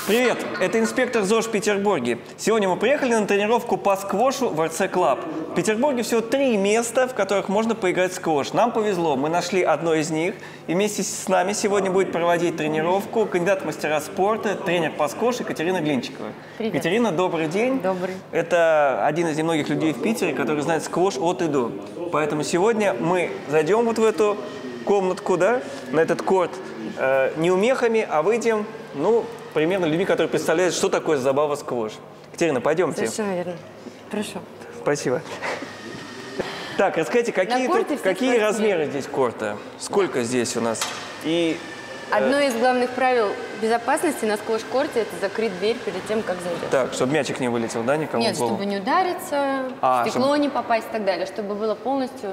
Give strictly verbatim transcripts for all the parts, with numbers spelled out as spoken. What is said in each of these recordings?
Привет, это инспектор ЗОЖ в Петербурге. Сегодня мы приехали на тренировку по сквошу в эр цэ Club. В Петербурге всего три места, в которых можно поиграть в сквош. Нам повезло, мы нашли одно из них. И вместе с нами сегодня будет проводить тренировку кандидат в мастера спорта, тренер по сквошу Екатерина Глинчикова. Привет. Екатерина, добрый день. Добрый. Это один из немногих людей в Питере, который знает сквош от и до. Поэтому сегодня мы зайдем вот в эту комнатку, да, на этот корт, э, не умехами, а выйдем, ну, примерно людьми, которые представляют, что такое забава сквош. Екатерина, пойдемте. Совершенно верно. Прошу. Спасибо. Так, расскажите, какие, тут, какие размеры здесь корта? Сколько здесь у нас? И, Одно из главных правил безопасности на сквош-корте – это закрыть дверь перед тем, как зайдешь. Так, чтобы мячик не вылетел, да, никому Нет, в голову? чтобы не удариться, А, в стекло чтобы... не попасть и так далее, чтобы было полностью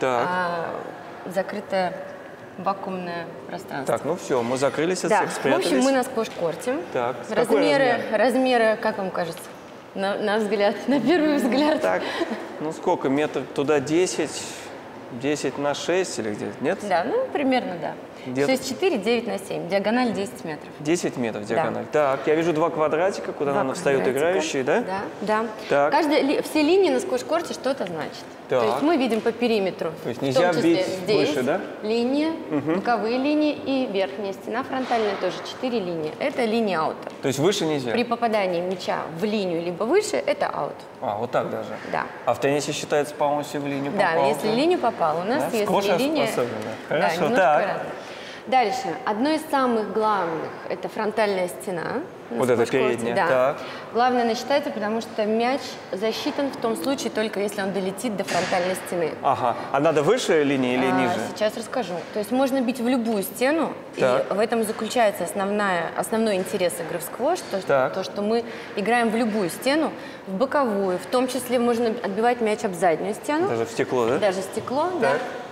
а, закрытое вакуумное пространство. Так, ну все, мы закрылись от Да, всех, спрятались. в общем, мы на сквош-корте. Так, размеры, размер? размеры, как вам кажется? На, на взгляд, на первый взгляд. Так, ну сколько, метр туда десять, десять на шесть или где-то, нет? Да, ну примерно, да. Где-то... шесть целых четыре десятых, девять на семь, диагональ десять метров. десять метров диагональ. Да. Так, я вижу два квадратика, куда, Два наверное, встают квадратика. играющие, да? Да, да. Так. Каждая, ли, все линии на сквош-корте что-то значит. Так. То есть мы видим по периметру. То есть в нельзя том числе бить здесь выше, да? линия, Угу. боковые линии и верхняя стена фронтальная тоже четыре линии. Это линия аута. То есть выше нельзя? При попадании мяча в линию либо выше это аут. А, вот так даже? Да. А в теннисе считается, по-моему, если в линию Да, попал, если то... линию попал, у нас Да? если Сквош линия... особенно. Да, Хорошо, немножко так. разное. Дальше. Одно из самых главных – это фронтальная стена. Вот это передняя, да. так. Главное, она считается, потому что мяч засчитан в том случае, только если он долетит до фронтальной стены. Ага. А надо выше линии или А, ниже? Сейчас расскажу. То есть можно бить в любую стену, Так. и в этом заключается основная, основной интерес игры в сквош, то, что, то, что мы играем в любую стену, в боковую, в том числе можно отбивать мяч об заднюю стену. Даже в стекло, да? Даже стекло, Так. да.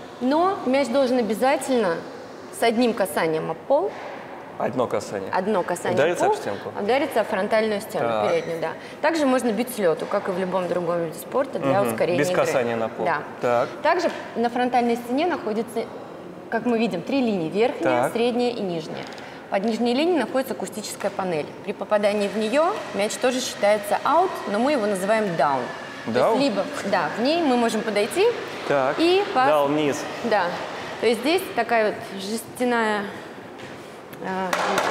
Но мяч должен обязательно с одним касанием об пол. Одно касание. Одно касание Удариться об пол, об стенку? Удариться о фронтальную стену, Так. переднюю, да. Также можно бить с лету, как и в любом другом виде спорта, для Угу. ускорения Без игры. касания на пол. Да. Так. Также на фронтальной стене находится, как мы видим, три линии: верхняя, Так. средняя и нижняя. Под нижней линией находится акустическая панель. При попадании в нее мяч тоже считается аут, но мы его называем down. То Down? есть либо, да, в ней мы можем подойти Так. и по... Дал вниз. Да. То есть здесь такая вот жестяная... а,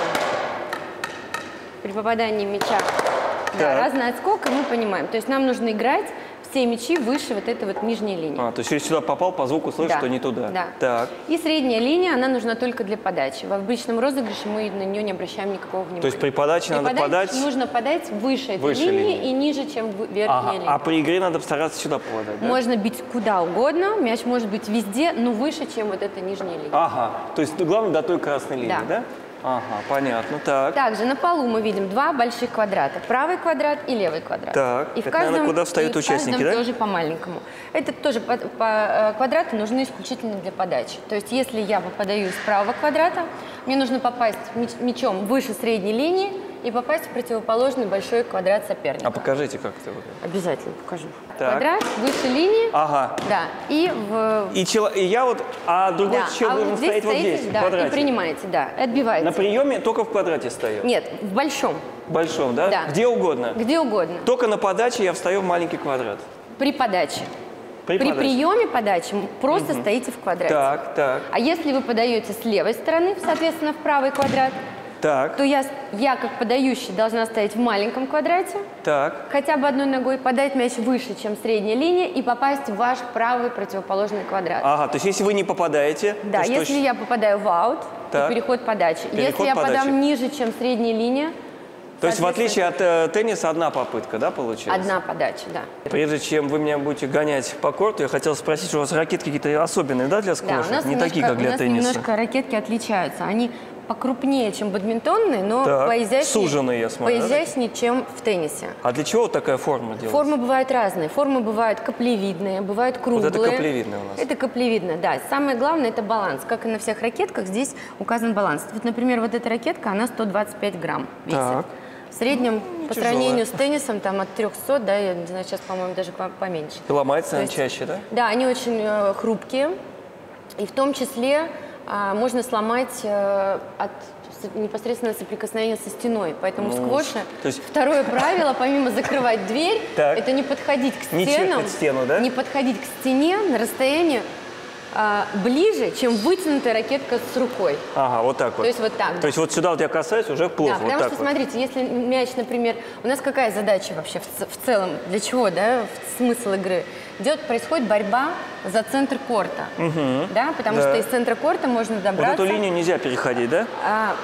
при попадании мяча, да, разный отскок, и мы понимаем. То есть нам нужно играть все мячи выше вот этой вот нижней линии. А, то есть если сюда попал, по звуку слышишь, Да. что не туда. Да. Так. И средняя линия, она нужна только для подачи. В обычном розыгрыше мы на нее не обращаем никакого внимания. То есть при подаче При надо подаче подать... нужно подать выше этой Выше линии, линии. и ниже, чем в- верхняя Ага. линия. А при игре надо постараться сюда подать, да? Можно бить куда угодно, мяч может быть везде, но выше, чем вот эта нижняя линия. Ага. То есть ну, главное до той красной линии, да? Да. Ага, понятно. Так. Также на полу мы видим два больших квадрата. Правый квадрат и левый квадрат. Так, И в это, каждом, наверное, куда встают и участники, в каждом да? тоже по маленькому. Это тоже по, по- э, квадраты нужны исключительно для подачи. То есть если я попадаю из правого квадрата, мне нужно попасть мяч- мячом выше средней линии и попасть в противоположный большой квадрат соперника. А покажите, как это вот. Обязательно покажу. Так. Квадрат выше линии. Ага. Да. И в... И, чело... и я вот, а другой да. человек а должен вот здесь стоять вот стоите, здесь, в да, квадрате. и принимаете, да, и отбиваете. На приеме только в квадрате стою? Нет, в большом. В большом, да? Да. Где угодно? Где угодно. Только на подаче я встаю в маленький квадрат. При подаче. При, При подаче. приеме подачи просто стоите в квадрате. Так, так, А если вы подаете с левой стороны, соответственно, в правый квадрат, так, то я, я как подающий должна стоять в маленьком квадрате, так. хотя бы одной ногой, подать мяч выше, чем средняя линия, и попасть в ваш правый противоположный квадрат. Ага, то есть если вы не попадаете, Да, то что если щ- я попадаю в аут, Так. то переход подачи. Переход если я подачи. подам ниже, чем средняя линия, То есть в отличие от э, тенниса одна попытка, да, получилась? одна подача, да. Прежде чем вы меня будете гонять по корту, я хотел спросить, что у вас ракетки какие-то особенные, да, для Да, сквоша? у нас, Не немножко, такие, как у для нас тенниса. немножко ракетки отличаются. Они покрупнее, чем бадминтонные, но Так, поизящнее, суженные, я смотрю, да, поизящнее, чем в теннисе. А для чего вот такая форма делается? Формы бывают разные. Формы бывают каплевидные, бывают круглые. Вот это каплевидное у нас. Это каплевидное, да. Самое главное – это баланс. Как и на всех ракетках, здесь указан баланс. Вот, например, вот эта ракетка, она сто двадцать пять грамм весит. Так. В среднем, по тяжелая. сравнению с теннисом, там от трёхсот, да, я не знаю, сейчас, по-моему, даже по- поменьше. И ломается То она есть- чаще, да? Да, они очень э, хрупкие. И в том числе а, можно сломать э, от непосредственно соприкосновение со стеной. Поэтому Ну, в сквоше то есть- второе правило, помимо закрывать дверь, Так. это не подходить к Не стенам, чиркать стену, да? не подходить к стене на расстояние а, ближе, чем вытянутая ракетка с рукой. Ага, вот так вот. То есть вот так. То есть вот сюда вот я касаюсь, уже плохо. Да, вот потому так что, вот. смотрите, если мяч, например, у нас какая задача вообще в, ц- в целом, для чего, да, в- смысл игры? Идет, происходит борьба за центр корта, да, потому Да. что из центра корта можно Вот добраться. эту линию нельзя переходить, да? А,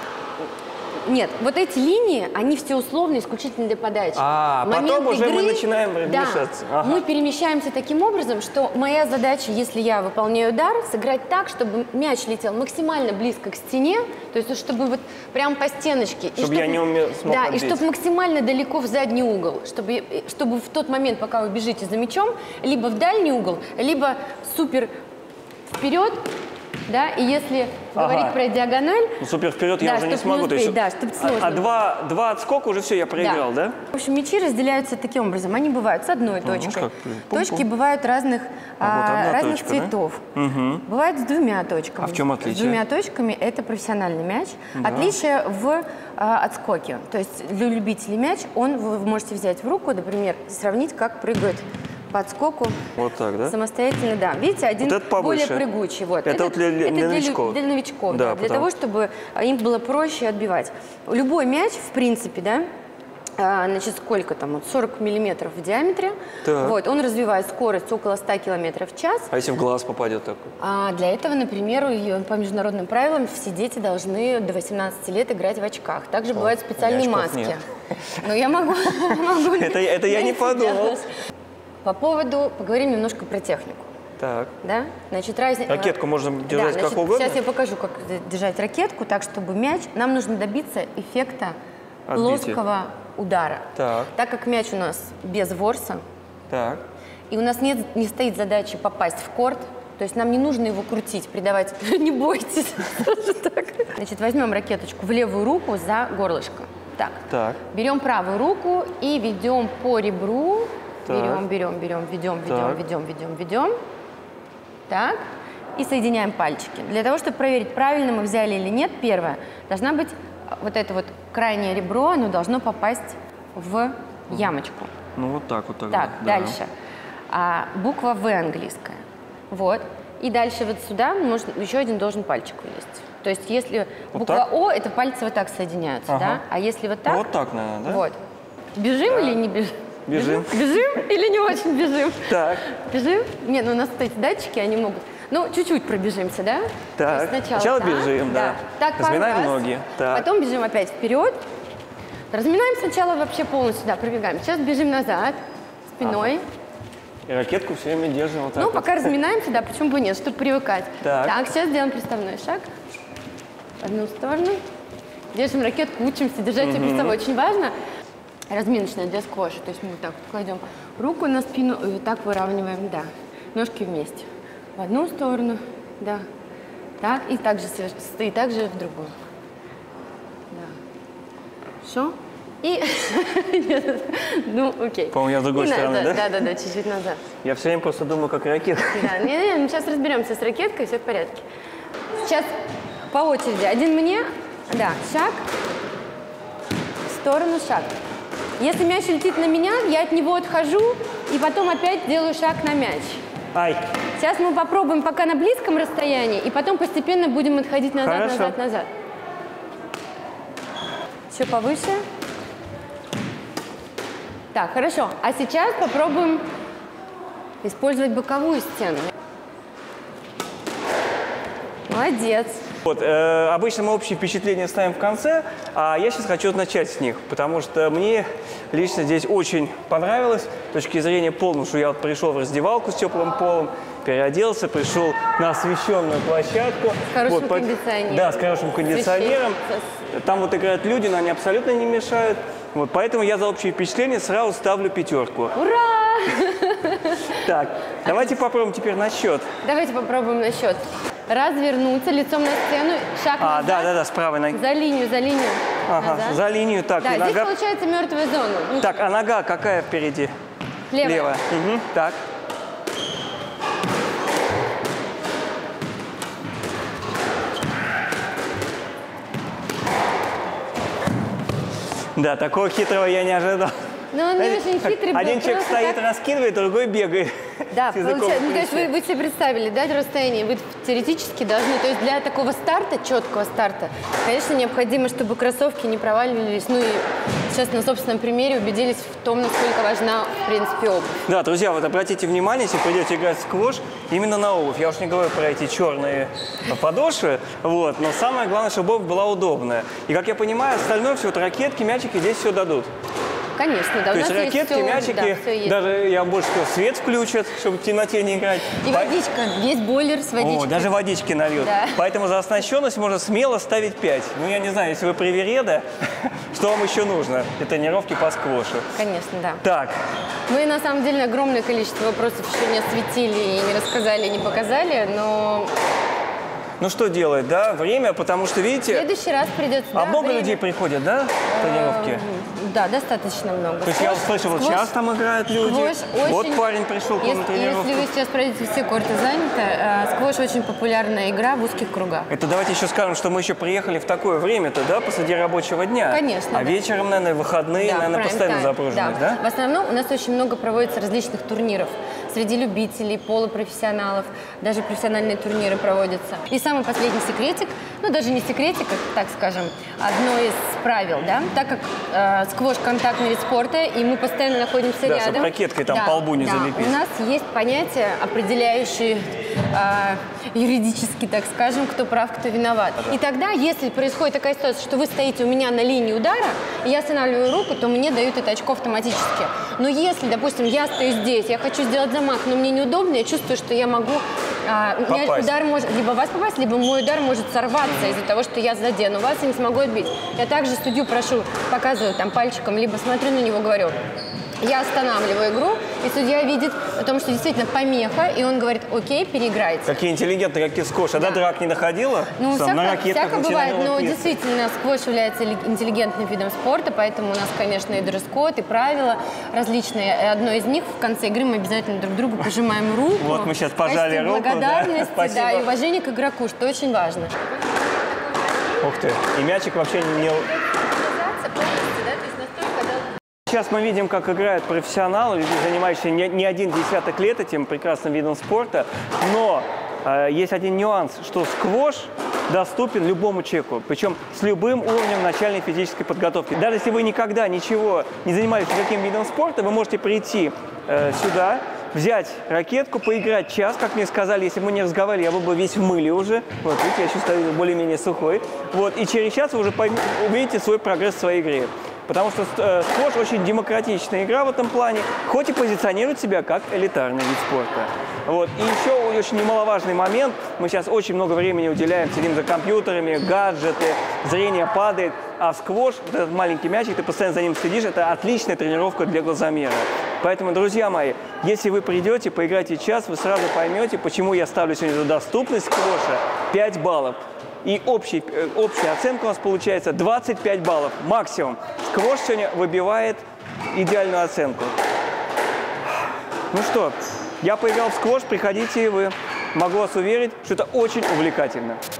нет, вот эти линии, они все условно исключительно для подачи. А, В момент потом уже мы игры, начинаем да, вмешаться. Ага. мы перемещаемся таким образом, что моя задача, если я выполняю удар, сыграть так, чтобы мяч летел максимально близко к стене, то есть чтобы вот прям по стеночке. И Чтобы я не уме- смог Да, отбить. и чтобы максимально далеко в задний угол, чтобы, чтобы в тот момент, пока вы бежите за мячом, либо в дальний угол, либо супер вперед. Да, и если Ага. говорить про диагональ, Ну, супер вперед я Да, уже не чтоб не смогу. то есть, успеть, да, чтоб а- сложно а, два, два отскока уже все, я проиграл, да? В общем, мячи разделяются таким образом. Они бывают с одной точкой. как, пум-пум. Точки бывают разных, А, вот а, одна разных точка, да? цветов. Бывают с двумя точками. А в чем отличие? С двумя точками – это профессиональный мяч. Отличие в а, отскоке. То есть для любителей мяч, он вы можете взять в руку, например, сравнить, как прыгают по отскоку. Вот так, да? Самостоятельно, да. Видите, один Вот это более повыше. прыгучий. Вот. Это вот для- для это новичков. Для новичков, Да, да. Для потому- того, чтобы а, им было проще отбивать. Любой мяч, в принципе, да, а, значит, сколько там, вот сорок миллиметров в диаметре. Так. Вот, он развивает скорость около ста километров в час. А если в глаз попадет такой? А для этого, например, и по международным правилам все дети должны до восемнадцати лет играть в очках. Также бывают специальные очков маски. нет. Но я могу... могу Это- это я не знаете, подумал. делать. По поводу, поговорим немножко про технику. Так. Да? Значит, разница... Ракетку можно держать да, как значит, угодно? Сейчас я покажу, как держать ракетку, так, чтобы мяч... Нам нужно добиться эффекта Отбития. плоского удара. Так. Так как мяч у нас без ворса, Так. и у нас нет, не стоит задачи попасть в корт, то есть нам не нужно его крутить, придавать... Не бойтесь. Значит, возьмем ракеточку в левую руку за горлышко. Так. Так. Берем правую руку и ведем по ребру. Так. Берем, берем, берем, ведем, ведем, Так. ведем, ведем, ведем. Так. И соединяем пальчики. Для того, чтобы проверить, правильно мы взяли или нет, первое, должна быть вот это вот крайнее ребро, оно должно попасть в ямочку. Ну вот так вот тогда. Так, да. дальше. А, буква В английская. Вот. И дальше вот сюда может, еще один должен пальчик вылезть. То есть если Вот буква так? О, это пальцы вот так соединяются, Ага. да? А если вот так... Вот так, наверное, да? Вот. Бежим или не бежим? Бежим. Бежим или не очень бежим? Так. Бежим? Нет, ну у нас эти датчики, они могут... Ну, чуть-чуть пробежимся, да? Так. То есть сначала Сначала так, бежим, да. Так, пару Разминаем раз. ноги. Так. Потом бежим опять вперед. Разминаем сначала вообще полностью, да, пробегаем. Сейчас бежим назад, спиной. И ракетку все время держим вот так Ну, вот. пока разминаемся, да, почему бы нет, чтобы привыкать. Так. сейчас делаем приставной шаг. В одну сторону. Держим ракетку, учимся держать ее приставой. Очень важно. Разминочная для сквоша. То есть мы вот так кладем руку на спину и вот так выравниваем, да. Ножки вместе. В одну сторону, да. Так, и также, соверш- и также в другую. Да. Хорошо. И... Нет, ну, окей. По-моему, я с другой И стороны, назад, да? Да, да, да, чуть-чуть назад. Я все время просто думаю, как ракетка. Да, не, не, мы сейчас разберемся с ракеткой, все в порядке. Сейчас по очереди. Один мне, да, шаг, в сторону, шаг. Если мяч летит на меня, я от него отхожу и потом опять делаю шаг на мяч. Ай. Сейчас мы попробуем пока на близком расстоянии, и потом постепенно будем отходить назад, Хорошо. назад, назад. Еще повыше. Так, хорошо. А сейчас попробуем использовать боковую стену. Молодец. Вот, э, обычно мы общие впечатления ставим в конце, а я сейчас хочу начать с них, потому что мне лично здесь очень понравилось с точки зрения пола, потому что я вот пришел в раздевалку с теплым полом, переоделся, пришел на освещенную площадку. С хорошим Вот, по- кондиционером. Да, с хорошим кондиционером. Там вот играют люди, но они абсолютно не мешают. Вот, поэтому я за общее впечатление сразу ставлю пятерку. Ура! Так, давайте попробуем теперь на счет. Давайте попробуем на счет. Развернуться лицом на стену, шаг А, назад. да, да, да, с правой ноги. За линию, за линию. Ага, Назад. за линию. Так, Да, и здесь нога. получается мертвая зона. Ну, Так, а нога какая впереди? левая. Мгм, так. Да, такого хитрого я не ожидал. Ну, он не очень хитрый был. Один человек стоит, так... раскидывает, другой бегает. Да, получается, ну, то есть вы, вы себе представили, да, расстояние, вы теоретически должны, то есть для такого старта, четкого старта, конечно, необходимо, чтобы кроссовки не проваливались, ну и сейчас на собственном примере убедились в том, насколько важна, в принципе, обувь. Да, друзья, вот обратите внимание, если придете играть в сквош, именно на обувь. Я уж не говорю про эти черные подошвы, вот, но самое главное, чтобы обувь была удобная. И, как я понимаю, остальное все, вот ракетки, мячики здесь все дадут. Конечно, да. То у есть нас ракетки, есть все, мячики, да, все есть. даже, я больше скажу, свет включат, чтобы в темноте не играть. И По... водичка, есть бойлер с водичкой. О, даже водички нальют. Да. Поэтому за оснащенность можно смело ставить пять. Ну, я не знаю, если вы привереда, что вам еще нужно для тренировки по сквошу? Конечно, да. Так. Мы, на самом деле, огромное количество вопросов еще не осветили, и не рассказали, не показали, но... Ну, что делать, да? Время, потому что, видите... В следующий раз придется... А да, много время. людей приходят, да, в тренировки? Да, достаточно много. То есть я услышал, вот сейчас там играют люди. Сквош Вот очень... парень пришел к вам на если, тренировку. если вы сейчас пройдете, все корты заняты, э, сквош очень популярная игра в узких кругах. Это давайте еще скажем, что мы еще приехали в такое время-то, да, посреди рабочего дня. Конечно. А да. вечером, наверное, выходные, Да, наверное, постоянно прайм-тайм, запруженность, да. да? В основном у нас очень много проводится различных турниров. Среди любителей, полупрофессионалов, даже профессиональные турниры проводятся. И самый последний секретик, ну даже не секретик, а, так скажем, одно из правил, да, так как э, сквош контактный вид спорта, и мы постоянно находимся Да, рядом. чтобы ракеткой там да, по лбу не да, залепить. у нас есть понятие, определяющее э, юридически, так скажем, кто прав, кто виноват. Да. И тогда, если происходит такая ситуация, что вы стоите у меня на линии удара, и я останавливаю руку, то мне дают это очко автоматически. Но если, допустим, я стою здесь, я хочу сделать замах, но мне неудобно, я чувствую, что я могу... А, у меня удар может либо вас попасть, либо мой удар может сорваться из-за того, что я задену вас и не смогу отбить. Я также судью прошу, показываю там пальчиком, либо смотрю на него, говорю... Я останавливаю игру, и судья видит о том, что действительно помеха, и он говорит, окей, переиграйте. Какие интеллигентные, какие сквош. А да, драк не доходила? Ну, Сам, всяко, на ракетках всяко бывает, но лупить. действительно сквош является интеллигентным видом спорта, поэтому у нас, конечно, и дресс-код, и правила различные. И одно из них в конце игры мы обязательно друг другу пожимаем руку. Вот мы сейчас пожали в качестве руку, да. благодарности, Спасибо. да, и уважение к игроку, что очень важно. Ух ты, и мячик вообще не... Сейчас мы видим, как играют профессионалы, занимающиеся не, не один десяток лет этим прекрасным видом спорта. Но э, есть один нюанс, что сквош доступен любому человеку, причем с любым уровнем начальной физической подготовки. Даже если вы никогда ничего не занимались никаким видом спорта, вы можете прийти э, сюда, взять ракетку, поиграть час, как мне сказали, если бы мы не разговаривали, я был бы весь в мыле уже. Вот, видите, я еще стою более-менее сухой. Вот, и через час вы уже увидите свой прогресс в своей игре. Потому что э, сквош очень демократичная игра в этом плане, хоть и позиционирует себя как элитарный вид спорта. Вот. И еще очень немаловажный момент, мы сейчас очень много времени уделяем, сидим за компьютерами, гаджеты, зрение падает, а в сквош, вот этот маленький мячик, ты постоянно за ним следишь, это отличная тренировка для глазомера. Поэтому, друзья мои, если вы придете, поиграете час, вы сразу поймете, почему я ставлю сегодня за доступность сквоша пять баллов. И общий, общая оценка у нас получается двадцать пять баллов максимум. Сквош сегодня выбивает идеальную оценку. Ну что, я поиграл в сквош, приходите и вы. Могу вас уверить, что это очень увлекательно.